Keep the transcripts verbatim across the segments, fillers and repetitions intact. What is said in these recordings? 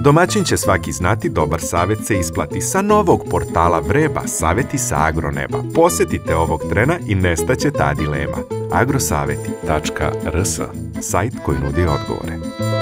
Domaćin će svaki znati, dobar savjet se isplati. Sa novog portala Vreba, savjeti sa agroneba. Posjetite ovog trena i nestaće ta dilema. agrosaveti tačka r s, sajt koji nudi odgovore.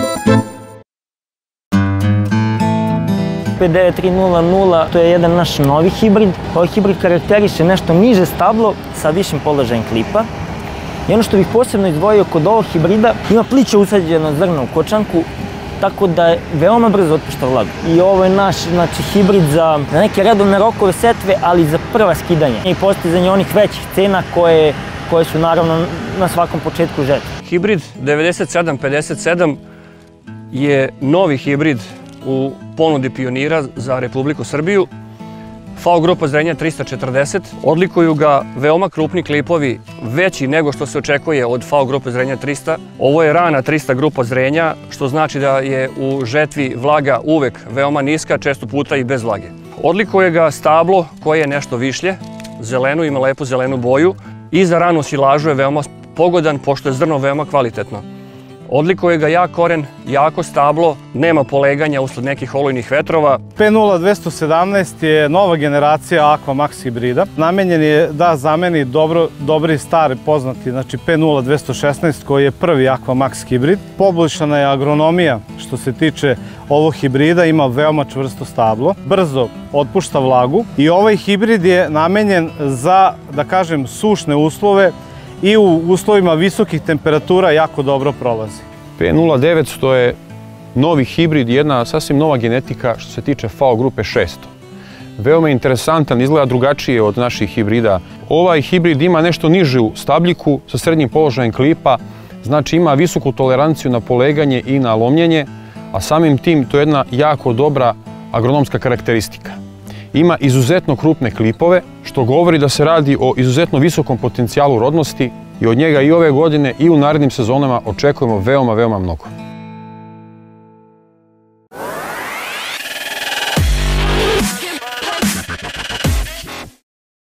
P devet tri nula nula, to je jedan naš novi hibrid. Ovaj hibrid karakteriše nešto niže stablo sa višim položajem klipa. I ono što bih posebno izdvojio kod ovog hibrida, ima pliće usađeno zrno u kočanku, tako da veoma brzo otpušta vlagu. I ovo je naš znači, hibrid za neke redovne rokove setve, ali za prva skidanja i postizanje onih većih cena koje, koje su naravno na svakom početku žetve. Hibrid devedeset sedam pedeset sedam je novi hibrid u ponudi Pionira za Republiku Srbiju. F A O grupa zrenja trista četrdeset. Odlikuju ga veoma krupni klipovi, veći nego što se očekuje od F A O grupe zrenja trista. Ovo je rana trista grupa zrenja, što znači da je u žetvi vlaga uvek veoma niska, često puta i bez vlage. Odlikuje ga stablo koje je nešto višlje, zelenu, ima lepu zelenu boju i za ranu silažu je veoma pogodan, pošto je zrno veoma kvalitetno. Odlikuje ga jak koren, jako stablo, nema poleganja usled nekih olujnih vetrova. P nula dvesta sedamnaest je nova generacija Aqua Max hibrida. Namenjen je da zameni dobro, dobri stari poznati, znači P nula dvesta šesnaest koji je prvi Aqua Max hibrid. Poboljšana je agronomija što se tiče ovog hibrida, ima veoma čvrsto stablo, brzo otpušta vlagu i ovaj hibrid je namenjen za, da kažem, sušne uslove i u uslovima visokih temperatura jako dobro prolazi. P nula devetsto je novi hibrid, jedna sasvim nova genetika što se tiče F A O grupe šesto. Veoma je interesantan, izgleda drugačije od naših hibrida. Ovaj hibrid ima nešto nižu stabljiku sa srednjim položajem klipa, znači ima visoku toleranciju na poleganje i na lomljenje, a samim tim to je jedna jako dobra agronomska karakteristika. Ima izuzetno krupne klipove, što govori da se radi o izuzetno visokom potencijalu rodnosti i od njega i ove godine i u narednim sezonama očekujemo veoma, veoma mnogo.